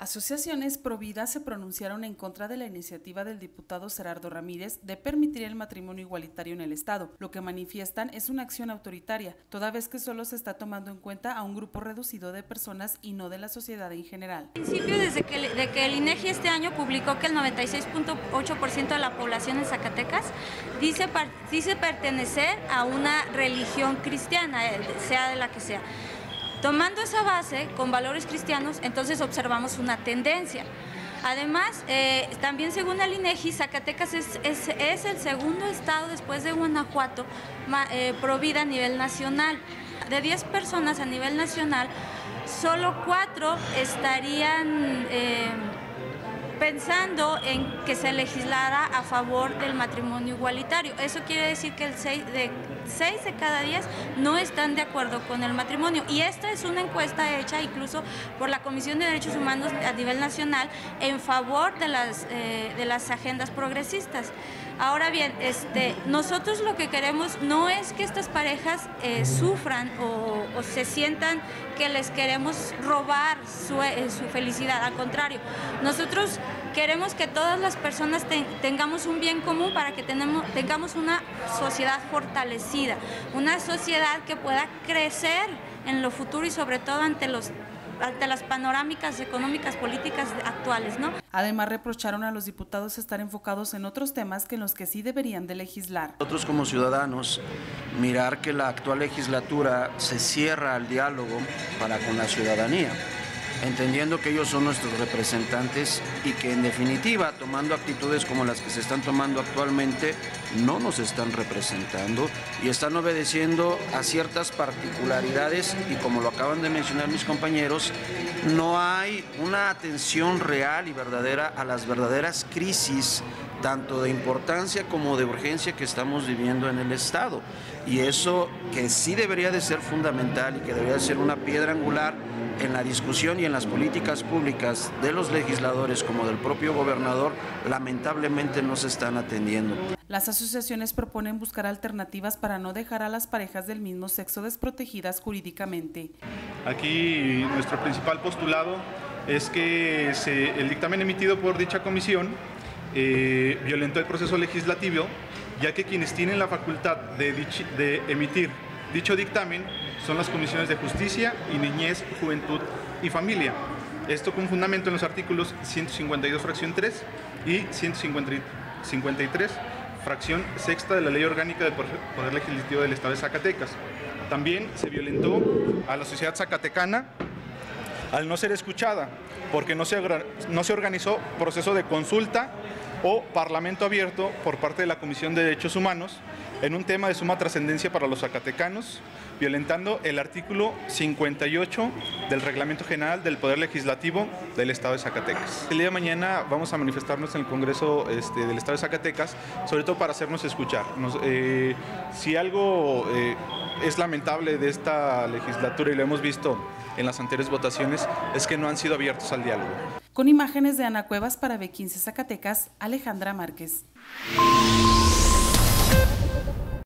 Asociaciones Provida se pronunciaron en contra de la iniciativa del diputado Gerardo Ramírez de permitir el matrimonio igualitario en el Estado. Lo que manifiestan es una acción autoritaria, toda vez que solo se está tomando en cuenta a un grupo reducido de personas y no de la sociedad en general. En principio, desde que el INEGI este año publicó que el 96.8% de la población en Zacatecas dice pertenecer a una religión cristiana, sea de la que sea. Tomando esa base con valores cristianos, entonces observamos una tendencia. Además, también según el INEGI, Zacatecas es el segundo estado después de Guanajuato Provida a nivel nacional. De 10 personas a nivel nacional, solo 4 estarían pensando en que se legislara a favor del matrimonio igualitario. Eso quiere decir que 6 de cada 10 no están de acuerdo con el matrimonio. Y esta es una encuesta hecha incluso por la Comisión de Derechos Humanos a nivel nacional en favor de las agendas progresistas. Ahora bien, nosotros lo que queremos no es que estas parejas sufran o se sientan que les queremos robar su felicidad. Al contrario, nosotros queremos que todas las personas tengamos un bien común para que tengamos una sociedad fortalecida, una sociedad que pueda crecer en lo futuro y sobre todo ante las panorámicas económicas políticas actuales, ¿no? Además, reprocharon a los diputados estar enfocados en otros temas que en los que sí deberían de legislar. Nosotros como ciudadanos, mirar que la actual legislatura se cierra al diálogo para con la ciudadanía, entendiendo que ellos son nuestros representantes y que en definitiva, tomando actitudes como las que se están tomando actualmente, no nos están representando y están obedeciendo a ciertas particularidades y, como lo acaban de mencionar mis compañeros, no hay una atención real y verdadera a las verdaderas crisis, tanto de importancia como de urgencia que estamos viviendo en el Estado. Y eso que sí debería de ser fundamental y que debería de ser una piedra angular en la discusión y en las políticas públicas de los legisladores como del propio gobernador, lamentablemente no se están atendiendo. Las asociaciones proponen buscar alternativas para no dejar a las parejas del mismo sexo desprotegidas jurídicamente. Aquí nuestro principal postulado es que el dictamen emitido por dicha comisión violentó el proceso legislativo, ya que quienes tienen la facultad de emitir dicho dictamen son las comisiones de Justicia y Niñez, Juventud y Familia. Esto con fundamento en los artículos 152, fracción 3 y 153, fracción sexta de la Ley Orgánica del Poder Legislativo del Estado de Zacatecas. También se violentó a la sociedad zacatecana al no ser escuchada, porque no se organizó proceso de consulta o parlamento abierto por parte de la Comisión de Derechos Humanos en un tema de suma trascendencia para los zacatecanos, violentando el artículo 58 del Reglamento General del Poder Legislativo del Estado de Zacatecas. El día de mañana vamos a manifestarnos en el Congreso del Estado de Zacatecas, sobre todo para hacernos escuchar. Si algo es lamentable de esta legislatura, y lo hemos visto en las anteriores votaciones, es que no han sido abiertos al diálogo. Con imágenes de Ana Cuevas para B15 Zacatecas, Alejandra Márquez.